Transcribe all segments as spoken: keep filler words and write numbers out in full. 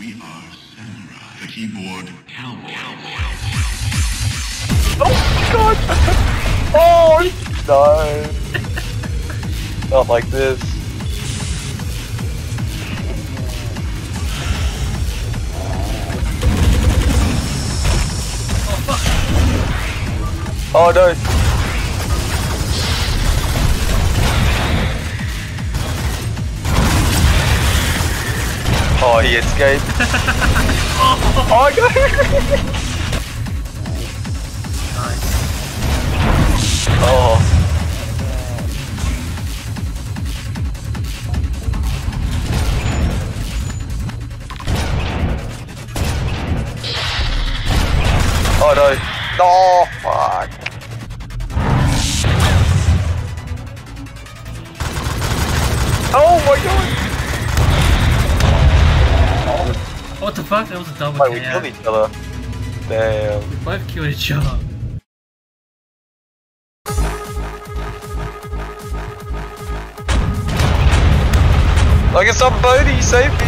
We are samurai. The keyboard cowboy. Oh god! Oh no! Not like this. Oh no! Oh, he escaped. Oh no! Nice. Oh. Oh no! No! Fuck! Oh my god! What the fuck? That was a double Wait, kill. we killed each other. Damn. We both killed each other. Like it's some Bodhi, save me!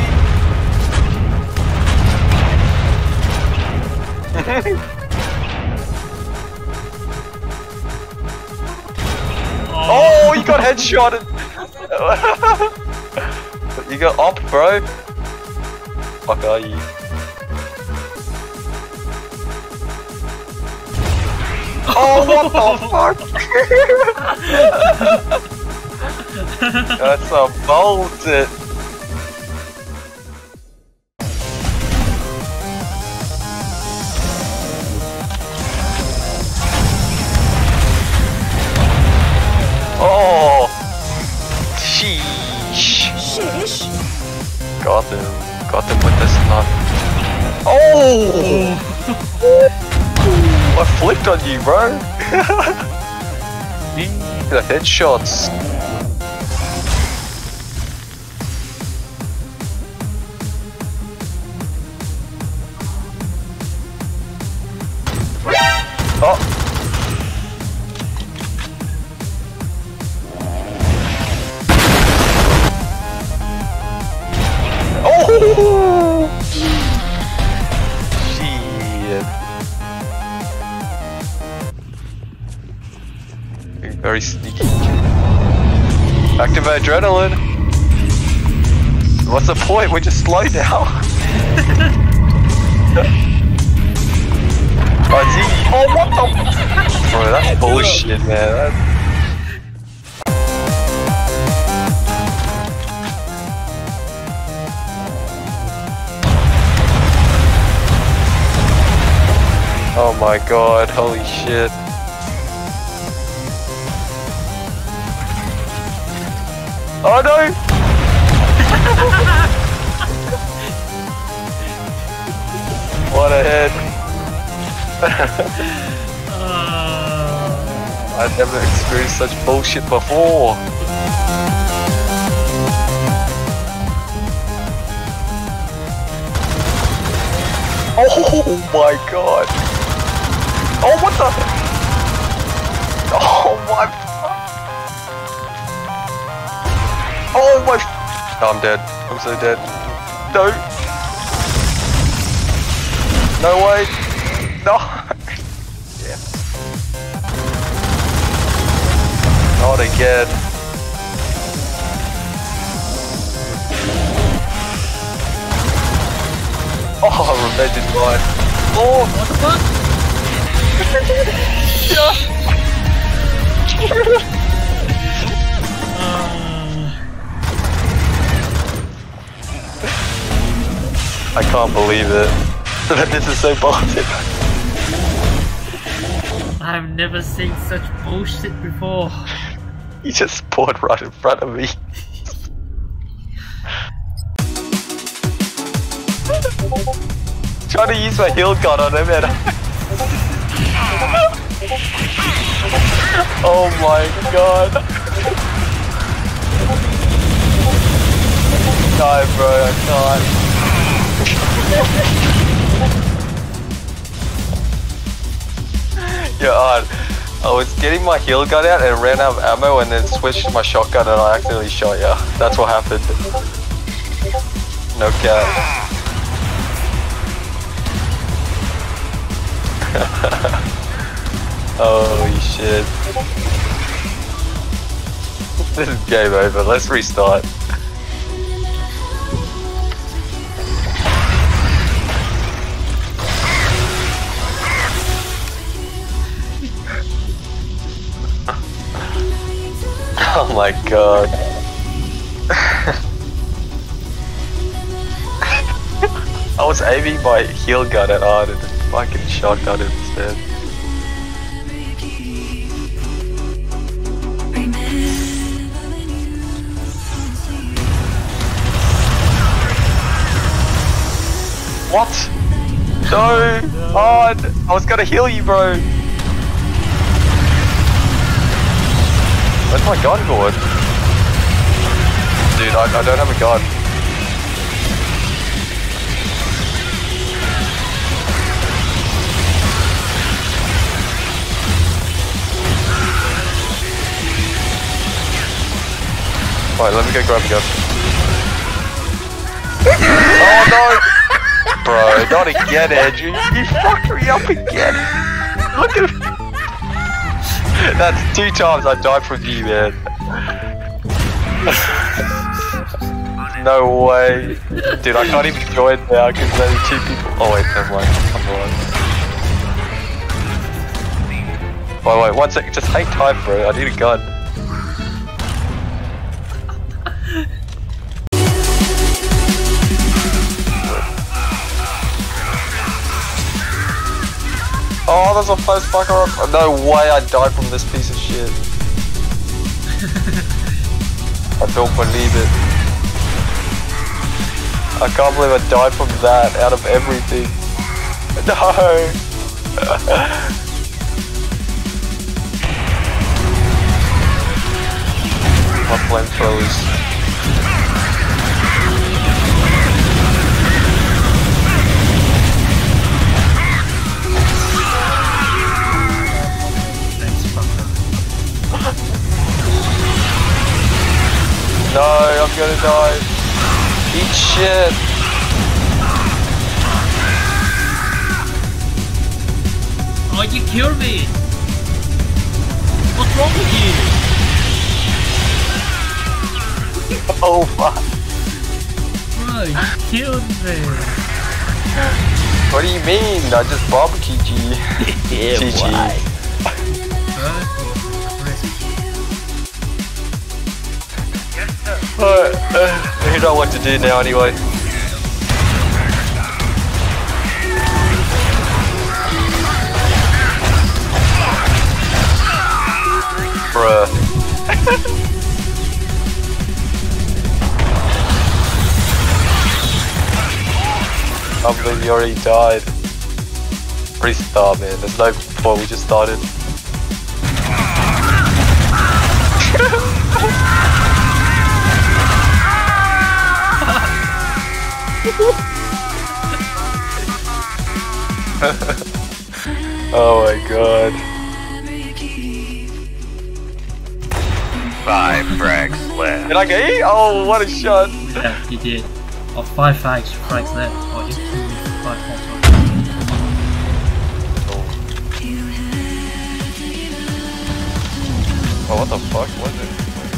Oh, you got headshotted! You got op, bro. Fuck are you? Oh, what the fuck? That's a bullshit. Oh, sheesh. Shish. Got him. Got him with this knife. Oh! I flicked on you, bro. The headshots. Oh. Oh! Shit. Very sneaky. Activate adrenaline. What's the point? We're just slow now. Oh, Z. Oh, what the? Bro, that's bullshit, man. That's... Oh my god, holy shit. Oh no! What a hit. uh... I've never experienced such bullshit before. Oh my god. Oh, what the? Oh my. Oh my. Oh, I'm dead. I'm so dead. No. No way. No. Yeah. Not again. Oh, revenge is mine. Oh, What the fuck? yeah. I can't believe it. This is so bullshit. I've never seen such bullshit before. He just spawned right in front of me. Trying to use my heal gun on him and oh my god. No bro, I can't. You're on. I was getting my heal gun out and ran out of ammo and then switched to my shotgun and I accidentally shot ya. That's what happened. No cap. Holy shit. This is game over, let's restart. Oh my god. I was aiming my heal gun at hard and fucking shotgun instead. What? No! Hard! I was gonna heal you, bro! Where's my gun going? Dude, I, I don't have a gun. Alright, let me go grab a gun. Oh no! Bro, not again, Andrew. You fucked me up again. Look at me. That's two times I died from you, man. No way. Dude, I can't even join now because there's only two people. Oh wait, never mind. I'm alive. Wait, wait, one second. Just hang time, bro. I need a gun. Oh, there's a first fucker up. No way I died from this piece of shit. I don't believe it. I can't believe I died from that out of everything. No! My flamethrowers. No, I'm gonna die. Eat shit. Oh, you killed me. What's wrong with you? Oh fuck. Bro, you killed me. What do you mean? I just barbecued you. Yeah, G G. why? Alright, uh, you know what to do now anyway. Bruh. I believe you already died. Restart, man. There's no point, we just started. Oh my god. Five frags left. Did I get you? Oh, what a shot. Yeah, you did. Oh, five frags, frags left. Oh, you killed me for five frags. Oh, what the fuck was it?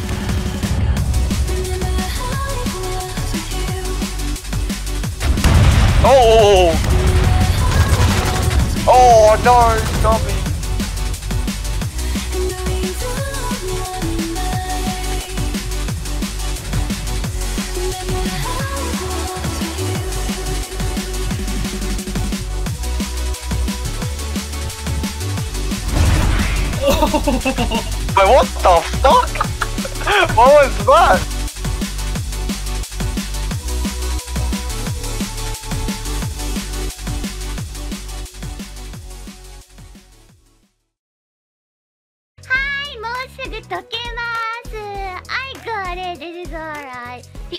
Oh! Oh no, stop me! Wait, what the fuck? What was that? Hi, もうすぐ溶けます。I got it, it is alright. The